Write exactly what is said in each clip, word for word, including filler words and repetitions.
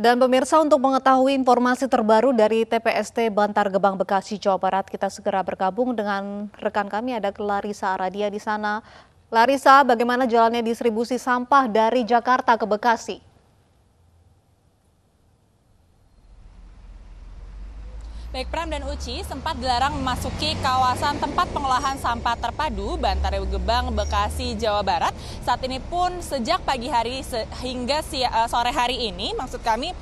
Dan pemirsa, untuk mengetahui informasi terbaru dari T P S T Bantar Gebang, Bekasi, Jawa Barat, kita segera bergabung dengan rekan kami, ada Clarissa Aradia di sana. Clarissa, bagaimana jalannya distribusi sampah dari Jakarta ke Bekasi? Baik Pram dan Uci, sempat dilarang memasuki kawasan tempat pengolahan sampah terpadu Bantar Gebang, Bekasi, Jawa Barat. Saat ini pun sejak pagi hari hingga sore hari ini, maksud kami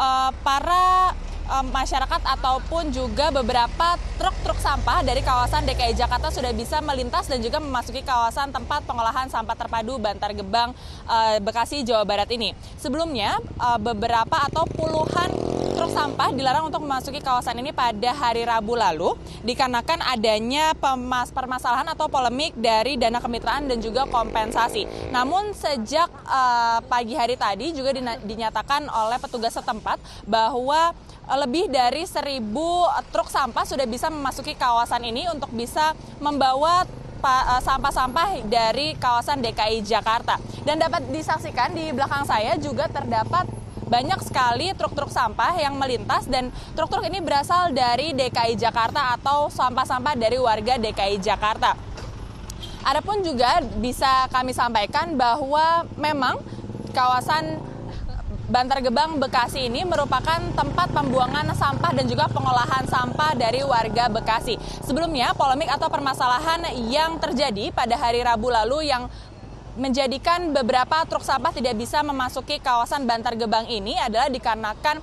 para masyarakat ataupun juga beberapa truk-truk sampah dari kawasan D K I Jakarta sudah bisa melintas dan juga memasuki kawasan tempat pengolahan sampah terpadu Bantar Gebang, Bekasi, Jawa Barat ini. Sebelumnya beberapa atau puluhan truk sampah dilarang untuk memasuki kawasan ini pada hari Rabu lalu dikarenakan adanya pemas permasalahan atau polemik dari dana kemitraan dan juga kompensasi. Namun sejak uh, pagi hari tadi juga dinyatakan oleh petugas setempat bahwa lebih dari seribu truk sampah sudah bisa memasuki kawasan ini untuk bisa membawa sampah-sampah dari kawasan D K I Jakarta. Dan dapat disaksikan di belakang saya juga terdapat banyak sekali truk-truk sampah yang melintas, dan truk-truk ini berasal dari D K I Jakarta atau sampah-sampah dari warga D K I Jakarta. Adapun juga bisa kami sampaikan bahwa memang kawasan Bantar Gebang, Bekasi ini merupakan tempat pembuangan sampah dan juga pengolahan sampah dari warga Bekasi. Sebelumnya polemik atau permasalahan yang terjadi pada hari Rabu lalu yang menjadikan beberapa truk sampah tidak bisa memasuki kawasan Bantar Gebang ini adalah dikarenakan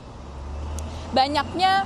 banyaknya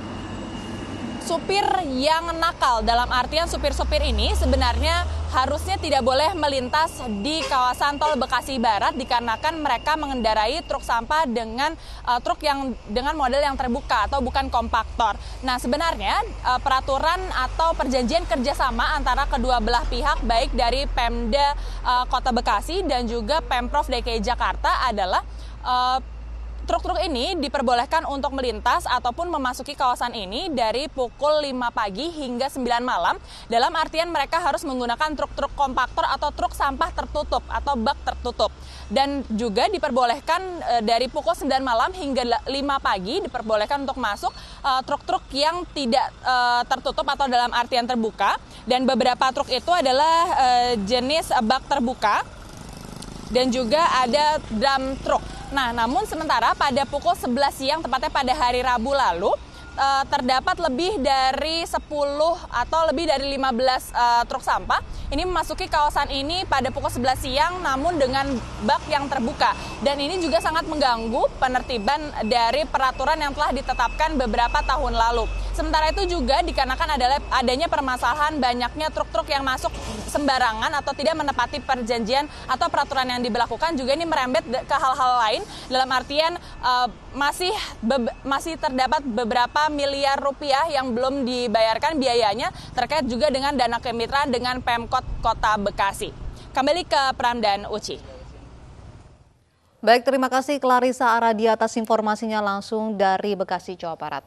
supir yang nakal. Dalam artian supir-supir ini sebenarnya harusnya tidak boleh melintas di kawasan tol Bekasi Barat dikarenakan mereka mengendarai truk sampah dengan uh, truk yang dengan model yang terbuka atau bukan kompaktor. Nah, sebenarnya uh, peraturan atau perjanjian kerjasama antara kedua belah pihak baik dari Pemda uh, Kota Bekasi dan juga Pemprov D K I Jakarta adalah uh, truk-truk ini diperbolehkan untuk melintas ataupun memasuki kawasan ini dari pukul lima pagi hingga sembilan malam. Dalam artian mereka harus menggunakan truk-truk kompaktor atau truk sampah tertutup atau bak tertutup. Dan juga diperbolehkan e, dari pukul sembilan malam hingga lima pagi diperbolehkan untuk masuk e, truk-truk yang tidak e, tertutup atau dalam artian terbuka. Dan beberapa truk itu adalah e, jenis bak terbuka dan juga ada drum truk. Nah, namun sementara pada pukul sebelas siang, tepatnya pada hari Rabu lalu, uh, terdapat lebih dari sepuluh atau lebih dari lima belas uh, truk sampah ini memasuki kawasan ini pada pukul sebelas siang namun dengan bak yang terbuka. Dan ini juga sangat mengganggu penertiban dari peraturan yang telah ditetapkan beberapa tahun lalu. Sementara itu juga dikarenakan adalah adanya permasalahan banyaknya truk-truk yang masuk sembarangan atau tidak menepati perjanjian atau peraturan yang diberlakukan, juga ini merembet ke hal-hal lain dalam artian uh, masih be masih terdapat beberapa miliar rupiah yang belum dibayarkan biayanya terkait juga dengan dana kemitraan dengan Pemkot Kota Bekasi. Kembali ke Pram dan Uci. Baik, terima kasih Clarissa Aradia atas informasinya langsung dari Bekasi, Jawa Barat.